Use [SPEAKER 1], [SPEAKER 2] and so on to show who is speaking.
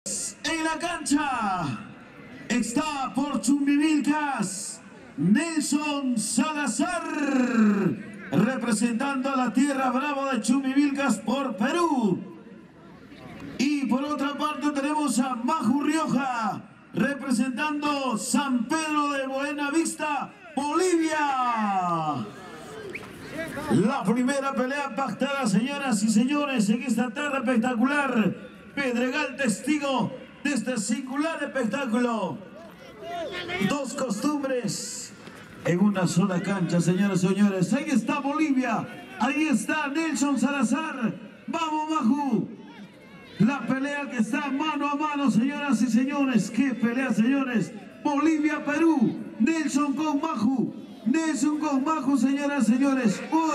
[SPEAKER 1] En la cancha está por Chumbivilcas Nelson Salazar, representando a la tierra bravo de Chumbivilcas por Perú. Y por otra parte tenemos a Maju Rioja, representando San Pedro de Buenavista, Bolivia. La primera pelea pactada, señoras y señores, en esta tarde espectacular. Pedregal, testigo de este singular espectáculo. Dos costumbres en una sola cancha, señoras y señores. Ahí está Bolivia, ahí está Nelson Salazar. Vamos, Maju. La pelea que está mano a mano, señoras y señores. ¡Qué pelea, señores! Bolivia, Perú. Nelson con Maju. Nelson con Maju, señoras y señores.